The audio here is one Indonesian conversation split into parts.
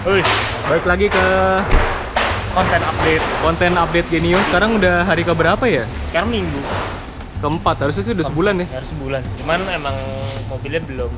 Wih, Balik lagi ke konten update Genio. Sekarang udah hari keberapa ya? sekarang minggu. Keempat, harusnya sih udah sebulan ya. Harus sebulan sih. Cuman emang mobilnya belum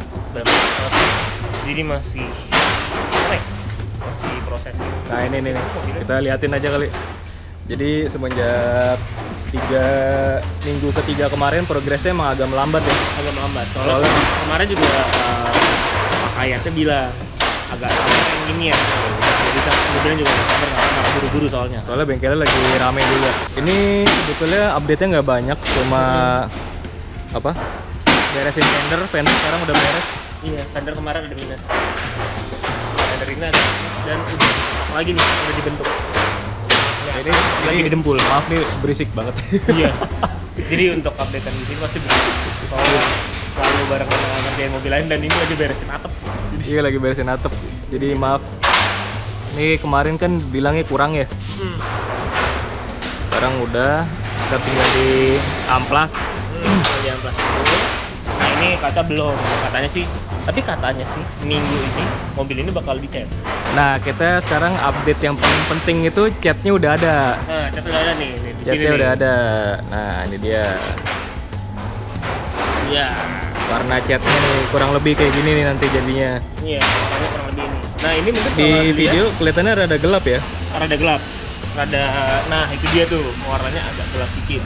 jadi masih apa ya? Masih proses. Nah ini nih, kita liatin aja kali. Jadi semenjak 3 minggu ketiga kemarin progresnya emang agak melambat ya. Agak melambat. Soalnya kemarin juga Pak Hayatnya bilang agak yang gini ya. Jadi mobilnya juga nggak buru-buru soalnya. Soalnya bengkelnya lagi rame juga. Ini sebetulnya update-nya nggak banyak, cuma apa? Beresin fender sekarang udah beres. Iya, fender kemarin ada minus. Fender ini ada minus dan udah lagi nih udah dibentuk. Ini lagi didempul. Maaf nih berisik banget. Iya. Jadi untuk updatean di sini pasti berisik. Soalnya selalu bareng dengan ngerjain mobil lain dan ini lagi beresin atap. Iya lagi beresin atap. Jadi maaf. Ini kemarin kan bilangnya kurang ya. Sekarang udah. Kita tinggal di amplas. Di amplas dulu. Nah ini kaca belum. Katanya sih minggu ini mobil ini bakal dicat. Nah kita sekarang update yang paling penting itu catnya udah ada. Nah cat udah ada nih di sini. Catnya udah ada. Nah ini dia. Iya. Warna catnya nih kurang lebih kayak gini nih nanti jadinya. Iya, warnanya kurang lebih ini. Nah ini mungkin Di video kelihatannya rada gelap ya. Rada gelap. Nah itu dia tuh warnanya agak gelap dikit.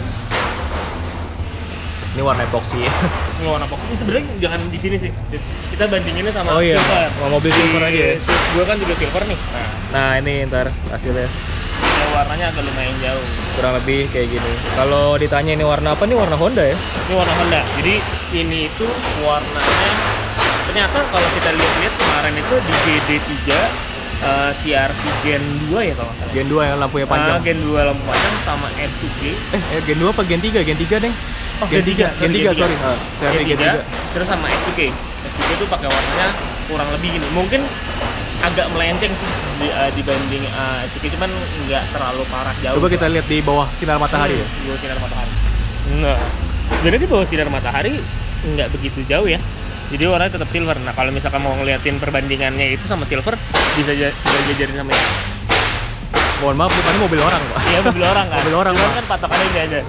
Ini warna epoxy ya. Ini warna epoxy. Ini sebenarnya jangan di sini sih. Kita bandinginnya sama iya. silver. Sama mobil silver aja ya. Gue kan juga silver nih. Nah ini ntar hasilnya. Ya, warnanya agak lumayan jauh. Kurang lebih kayak gini. Kalau ditanya ini warna apa nih, warna Honda ya? Ini warna Honda. Jadi ini itu warnanya ternyata kalau kita lihat kemarin itu di GD3 CR-V Gen 2 ya kalau nggak salah. Gen 2 yang lampunya panjang. Gen 2 lampu panjang sama S2G. Gen 2 apa Gen 3? Gen 3 deng. Oh, Gen 3, sorry. Gen 3. Terus sama S2G. S2G itu pakai warnanya kurang lebih gini. Mungkin agak melenceng sih dibanding S2G, cuman nggak terlalu parah jauh. Coba kita lihat di bawah sinar matahari ya. Di bawah sinar matahari. Nah, sebenarnya di bawah sinar matahari nggak begitu jauh ya. Jadi warnanya tetap silver. Nah, kalau misalkan mau ngeliatin perbandingannya itu sama silver, bisa jajarin sama ini. Mohon maaf, depannya mobil orang, Pak. Iya, mobil orang kan. Mobil orang, Cuman Pak. kan patokannya ini aja.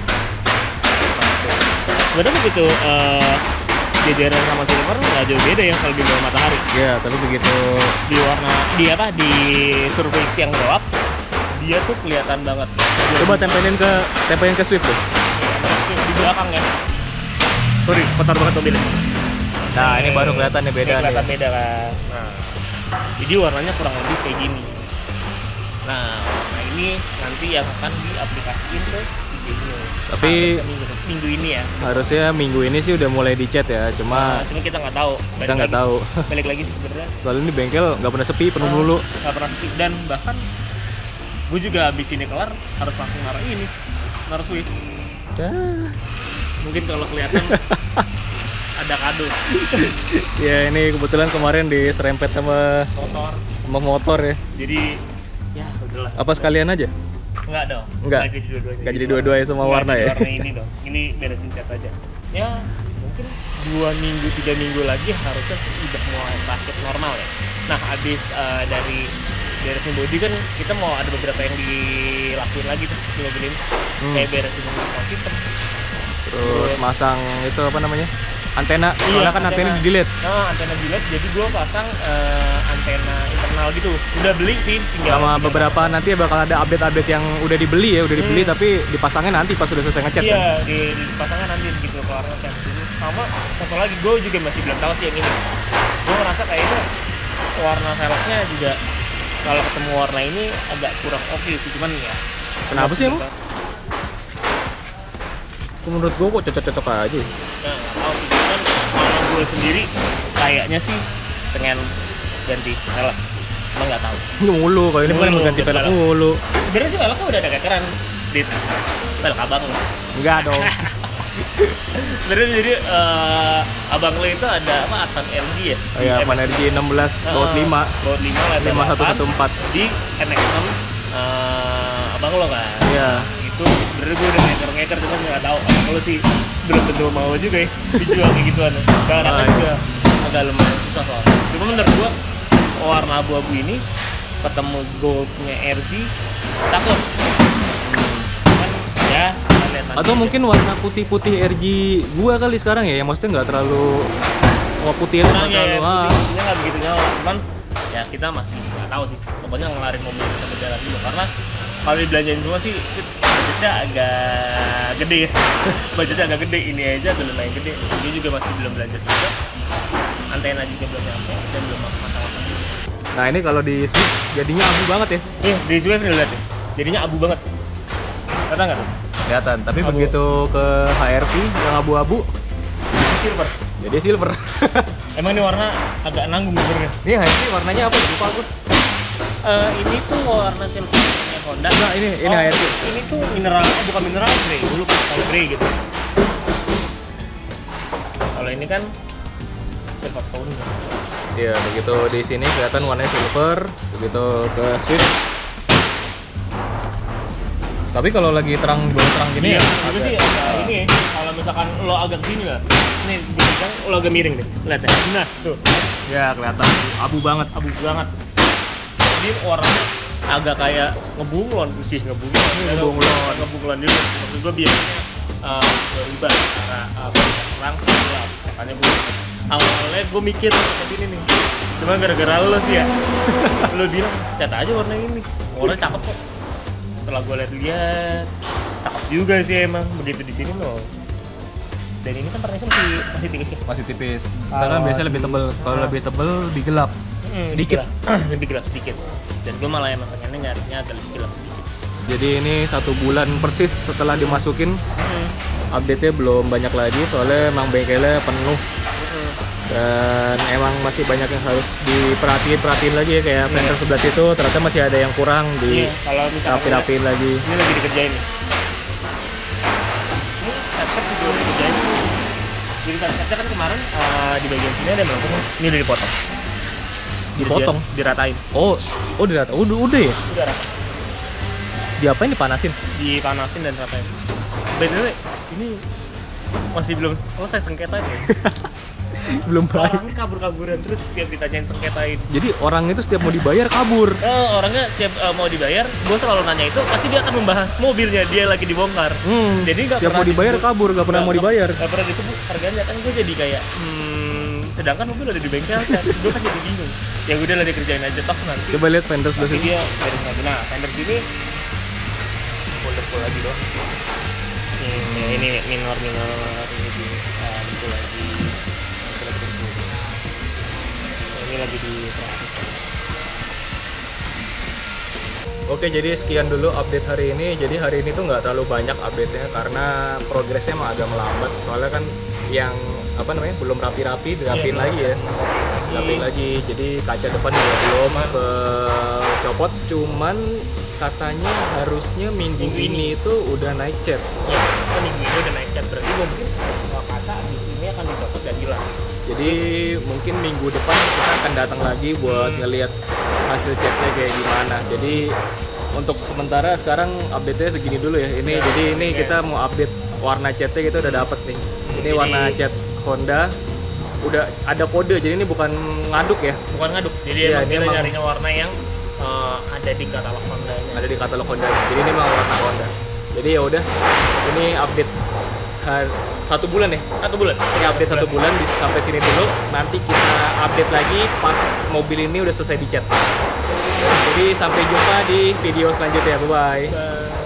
Sebenarnya begitu jajaran sama silver nggak jauh beda ya kalau di bawah matahari. Iya, tapi begitu Di surface yang gelap, dia tuh kelihatan banget. coba tempelin ke Swift tuh. Di belakang ya. Sorry, kotor banget mobilnya. Nah, ini baru kelihatan nih beda nih. Kelihatan beda kan. Nah, jadi warnanya kurang lebih kayak gini. Nah, ini nanti yang akan diaplikasiin ke Genio. Tapi minggu ini ya. harusnya minggu ini sih udah mulai dicat ya, cuma kita nggak tahu. kita nggak tahu. Balik lagi sih sebenarnya. Soalnya ini bengkel nggak pernah sepi, penuh dulu. Nggak pernah sepi, dan bahkan gue juga abis ini kelar harus langsung naruh Swift. Mungkin kalau kelihatan ada kado. Ya ini kebetulan kemarin diserempet sama motor ya. Jadi ya udahlah. Apa sekalian aja? Enggak dong. Enggak. Nggak jadi dua-duanya sama warna ya. Warna ini dong. Ini beresin cat aja. Ya mungkin 2 minggu 3 minggu lagi harusnya sih udah mulai rakit normal ya. Nah habis dari beresin body kan kita mau ada beberapa yang dilakuin lagi tuh di mobil ini. Kayak beresin sound system. Terus masang itu apa namanya? Antena. Soalnya kan antena di-delete. Nah, antena di-delete, jadi gue pasang antena internal gitu. Udah beli sih, tinggal Sama beberapa nanti bakal ada update-update yang udah dibeli ya, tapi dipasangnya nanti pas sudah selesai ngecat iya, kan. dipasangnya nanti gitu keluar ngecat. Sama satu lagi, gue juga masih belum tahu sih yang ini. Gue ngerasa kayaknya warna velgnya juga kalau ketemu warna ini agak kurang oke sih, cuman ya. Kenapa sih emang? Menurut gue kok cocok-cocok aja. Nah, nggak tahu sih, cuman kalau gue sendiri kayaknya sih pengen ganti velg. Emang nggak tahu. Mulu, kalau ini bukan ganti velg mulu. Sebenarnya sih velgnya udah ada kekeran di velg abang lo. Enggak dong. Sebenarnya jadi abang lo itu ada apa, Advan LG ya? Oh iya, Advan LG 16 baut 5. Baut 5 lebar 5114 di NX6 abang lo kan. Iya. Itu sebenarnya gue udah ngeker cuman nggak tahu abang lo sih belum tentu mau juga ya dijual kayak gituan. Karena juga agak lumayan susah soalnya. Cuma menurut gue warna abu-abu ini ketemu goldnya RZ takut kan ya kita lihat nanti Atau aja. mungkin warna putih-putih RG gua kali sekarang ya, yang maksudnya nggak terlalu putih itu kurang nggak ya, terlalu. putihnya nggak begitu nyala, cuman ya kita masih nggak tahu sih, pokoknya ngelarin mobil sampai jalan dulu karena kalau dibelanjain semua sih budgetnya agak gede ya. Budgetnya agak gede, ini aja belum lumayan gede, dia juga masih belum belanja juga, antena juga belum nyampe dan belum masang-masang juga. Nah ini kalau di Swift jadinya abu banget ya. Di Swift nih lihat ya, jadinya abu banget, kata nggak tuh? Kelihatan, tapi Abu. begitu ke HRV yang abu-abu Silver. jadi silver. Emang ini warna agak nanggung sebenarnya. Ini HRV warnanya apa? Lupa aku. Ini tuh warna silvernya Honda. Nah, ini HRV. Ini tuh mineral, bukan mineral grey, dulu kalau grey gitu. Kalau ini kan silver stone. Iya, begitu di sini kelihatan warnanya silver, begitu ke Swift. Tapi kalau lagi terang gini Iya, ya, itu sih ini ya, kalau misalkan lo agak sini lah, ini kan lo agak miring deh, lihat ya. Nah, tuh, ya kelihatan abu banget. abu banget. Jadi warnanya agak kayak ngebunglon sih, ngebunglon dulu. Maksud gue biasanya berubah karena terang gelap. Makanya gue awalnya gue mikir seperti ini nih. Cuma gara-gara lo sih ya, lo bilang cat aja warna ini, warna cakep kok. Setelah gue lihat cakep juga sih emang begitu di sini loh. Dan ini kan warnanya masih tipis ya. Masih tipis. Karena biasanya lebih tebel. Kalau lebih tebel lebih gelap. Sedikit. Lebih gelap sedikit. Dan gue malah emang pengennya nyarinya agak lebih gelap sedikit. Jadi ini 1 bulan persis setelah dimasukin, update-nya belum banyak lagi soalnya emang bengkelnya penuh. Dan emang masih banyak yang harus diperhatiin lagi ya, kayak fender sebelah situ ternyata masih ada yang kurang di Kalau misalkan rapi-rapiin lagi. ini lagi dikerjain nih. Ini satpet juga udah dikerjain. Jadi satpetnya kan kemarin di bagian sini ada melengkung, ini udah dipotong. Dipotong? Diratain. Oh dirata. Udah ya? Udah rata. Diapain, dipanasin? Dipanasin dan ratain. By the way, ini masih belum selesai sengketanya. Belum baik. Orangnya kabur-kaburan terus setiap ditanyain sengketain. Jadi orang itu setiap mau dibayar kabur. Orangnya setiap mau dibayar, gue selalu nanya itu, pasti dia akan membahas mobilnya dia lagi dibongkar. Jadi nggak Tiap mau dibayar kabur, nggak pernah mau dibayar. Nggak pernah disebut harganya, kan gue jadi kayak sedangkan mobil ada di bengkel kan, gue kan jadi bingung. Ya udah lah dikerjain aja toh nanti. Coba lihat fender sebelah Tapi sini. dia dari lagi. Nah, fender sini full lagi dong. Ini minor ini itu lagi. Ini lagi di proses. Oke, jadi sekian dulu update hari ini. Jadi hari ini tuh nggak terlalu banyak update-nya karena progresnya emang agak melambat. Soalnya kan yang belum rapi-rapi dirapiin lagi ya. Dirapiin lagi. Jadi kaca depan juga belum copot. Cuman katanya harusnya minggu ini itu udah naik cat. Ya, seminggu ini udah naik cat, berarti mungkin kata abis ini akan dicopot dan hilang. Jadi mungkin minggu depan kita akan datang lagi buat ngelihat hasil catnya kayak gimana. Jadi untuk sementara sekarang update-nya segini dulu ya. Jadi kita mau update warna catnya kita udah dapet nih. Ini warna cat Honda udah ada kode, jadi ini bukan ngaduk ya. Bukan ngaduk, jadi Iya, emang kita emang nyarinya warna yang ada di katalog Honda. Ada di katalog Honda. Jadi ini memang warna Honda. Jadi ya udah, ini update 1 bulan ya. 1 bulan. Ini update 1 bulan sampai sini dulu. Nanti kita update lagi pas mobil ini udah selesai dicat. Jadi sampai jumpa di video selanjutnya. Bye bye.